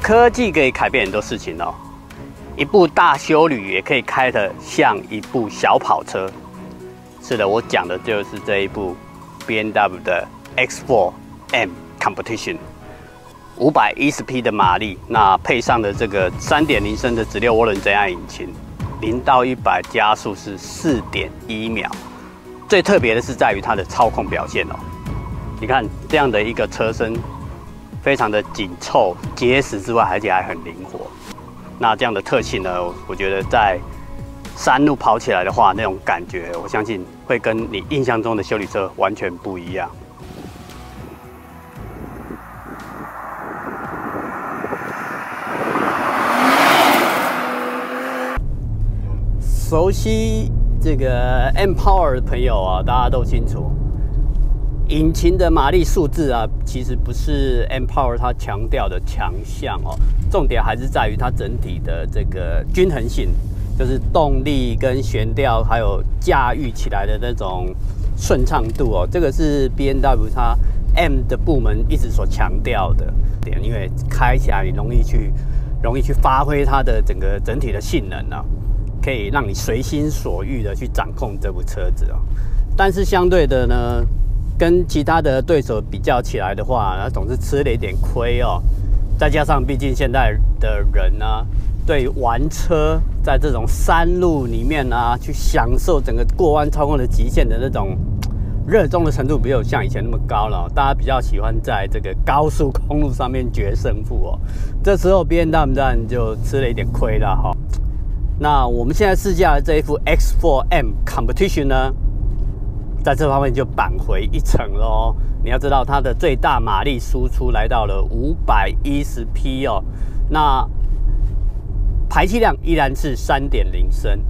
科技可以改变很多事情哦。一部大休旅也可以开得像一部小跑车。是的，我讲的就是这一部 BMW 的 X4M Competition，510匹的马力，那配上的这个3.0升的直六涡轮增压引擎，0到100加速是4.1秒。最特别的是在于它的操控表现哦。你看这样的一个车身，非常的紧凑结实之外，而且还很灵活。那这样的特性呢，我觉得在山路跑起来的话，那种感觉，我相信会跟你印象中的休旅车完全不一样。熟悉这个 M-Power 的朋友啊，大家都清楚，引擎的马力数字啊，其实不是 M-Power 它强调的强项哦，重点还是在于它整体的这个均衡性，就是动力跟悬吊还有驾驭起来的那种顺畅度哦，这个是 BMW 它 M 的部门一直所强调的点，因为开起来你容易去发挥它的整体的性能啊。可以让你随心所欲的去掌控这部车子哦，但是相对的呢，跟其他的对手比较起来的话，那总是吃了一点亏哦。再加上毕竟现在的人呢，对玩车在这种山路里面啊，去享受整个过弯操控的极限的那种热衷的程度，没有像以前那么高了。大家比较喜欢在这个高速公路上面决胜负哦。这时候 BMW 就吃了一点亏了哈。那我们现在试驾的这一副 X4M Competition 呢，在这方面就扳回一城咯。你要知道它的最大马力输出来到了510匹哦，那排气量依然是3.0升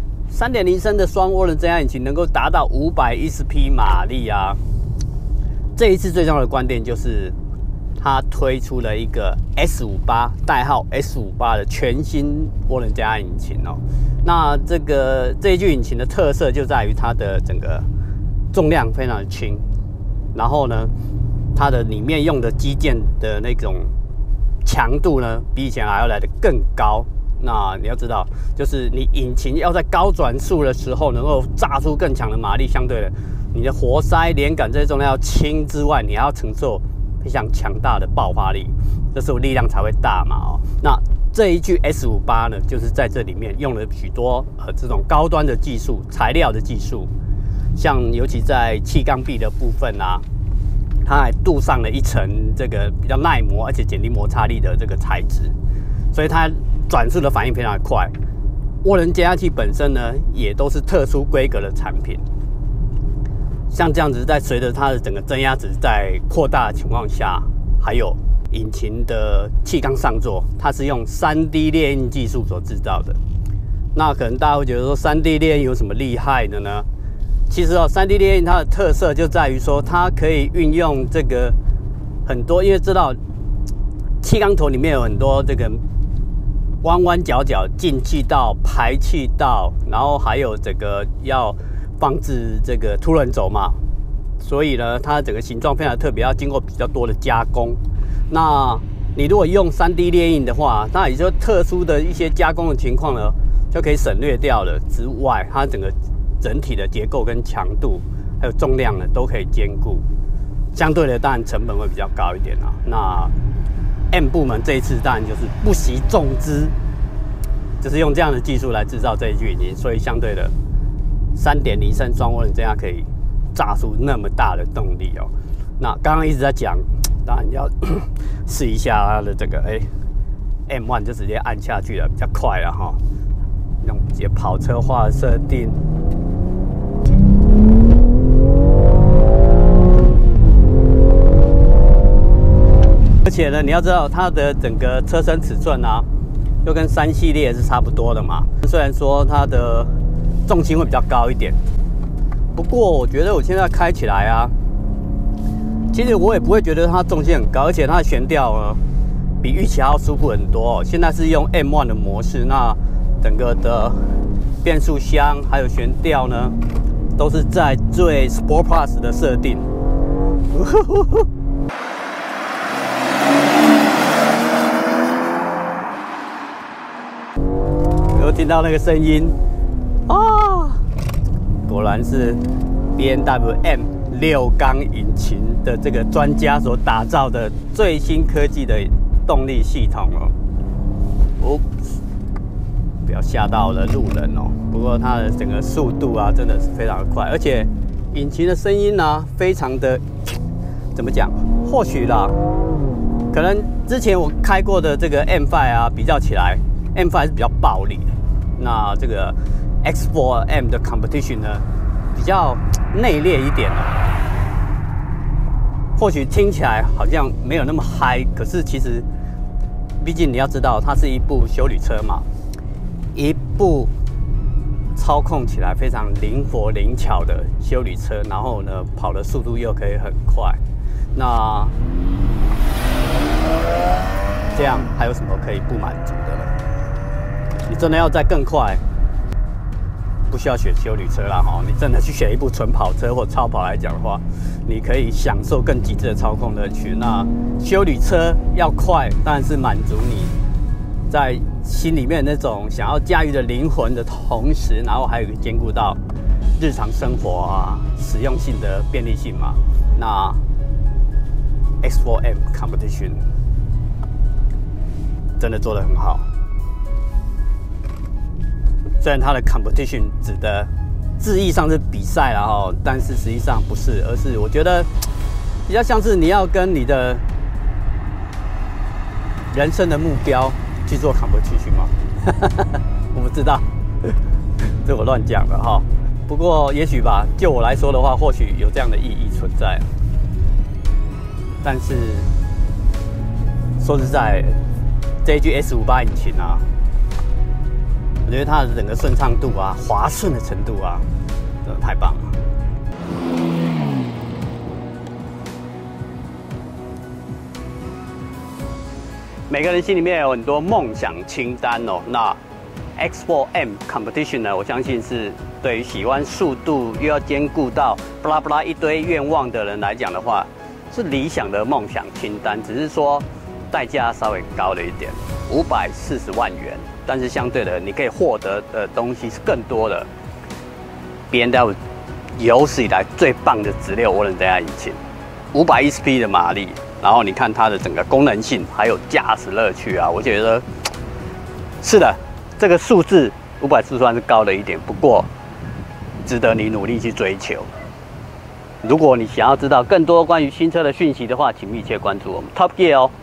，3.0升的双涡轮增压引擎能够达到510匹马力啊。这一次最重要的观点就是，它推出了一个 S58， 代号 S58 的全新涡轮增压引擎哦。那这一具引擎的特色就在于它的整个重量非常的轻，然后呢，它的里面用的机件的那种强度呢，比以前还要来得更高。那你要知道，就是你引擎要在高转速的时候能够炸出更强的马力，相对的，你的活塞、连杆这些重量要轻之外，你还要承受非常强大的爆发力，这时候力量才会大嘛哦。那这一具 S58 呢，就是在这里面用了许多这种高端的技术、材料的技术，像尤其在气缸壁的部分啊，它还镀上了一层这个比较耐磨而且减低摩擦力的这个材质，所以它转速的反应非常的快。涡轮增压器本身呢，也都是特殊规格的产品。像这样子，在随着它的整个增压值在扩大的情况下，还有引擎的气缸上座，它是用3D 列印技术所制造的。那可能大家会觉得说，3D 列印有什么厉害的呢？其实哦，3D 列印它的特色就在于说，它可以运用这个很多，因为知道气缸头里面有很多这个弯弯角角、进气道、排气道，然后还有这个要防止这个凸轮轴嘛，所以呢，它整个形状非常特别，要经过比较多的加工。那你如果用3D 列印的话，那也就特殊的一些加工的情况呢，就可以省略掉了。之外，它整体的结构跟强度还有重量呢，都可以兼顾。相对的，当然成本会比较高一点啊。那 M 部门这一次当然就是不惜重资，就是用这样的技术来制造这一具引擎，所以相对的3.0升双涡轮增压可以炸出那么大的动力哦。那刚刚一直在讲，当然要试一下它的这个M1 就直接按下去了，比较快了哈。用直接跑车化的设定。而且呢，你要知道它的整个车身尺寸啊，又跟3系列是差不多的嘛。虽然说它的重心会比较高一点，不过我觉得我现在开起来啊，其实我也不会觉得它重心很高，而且它的悬吊呢比预期还要舒服很多哦。现在是用 M1 的模式，那整个的变速箱还有悬吊呢，都是在最 Sport Plus 的设定。 有听到那个声音啊，果然是 BMW M6缸引擎的这个专家所打造的最新科技的动力系统哦。哦，不要吓到了路人哦。不过它的整个速度啊，真的是非常的快，而且引擎的声音呢，非常的怎么讲？或许啦，可能之前我开过的这个 M5 啊，比较起来 ，M5 是比较暴力的。那这个 X4M 的 Competition 呢，比较内敛一点啊。或许听起来好像没有那么嗨，可是其实，毕竟你要知道，它是一部休旅车嘛，一部操控起来非常灵活灵巧的休旅车，然后呢，跑的速度又可以很快。那这样还有什么可以不满足的呢？你真的要再更快，不需要选休旅车啦哈！你真的去选一部纯跑车或超跑来讲的话，你可以享受更极致的操控乐趣。那休旅车要快，当然是满足你在心里面那种想要驾驭的灵魂的同时，然后还有兼顾到日常生活啊实用性的便利性嘛。那 X4M Competition 真的做得很好。虽然它的 competition 指的字义上是比赛啦哈，但是实际上不是，而是我觉得比较像是你要跟你的人生的目标去做 competition 吗？我不知道，这我乱讲了哈。不过也许吧，就我来说的话，或许有这样的意义存在。但是说实在，这一具 S58 引擎啊。我觉得它的整个顺畅度啊、滑顺的程度啊，真的太棒了。每个人心里面有很多梦想清单哦。那 X4M Competition 呢，我相信是对于喜欢速度又要兼顾到巴拉巴拉一堆愿望的人来讲的话，是理想的梦想清单。只是说代价稍微高了一点，540万元。但是相对的，你可以获得的东西是更多的。BMW 有史以来最棒的直六涡轮增压引擎，510匹的马力，然后你看它的整个功能性，还有驾驶乐趣啊，我觉得是的，这个数字540万是高了一点，不过值得你努力去追求。如果你想要知道更多关于新车的讯息的话，请密切关注我们 Top Gear 哦。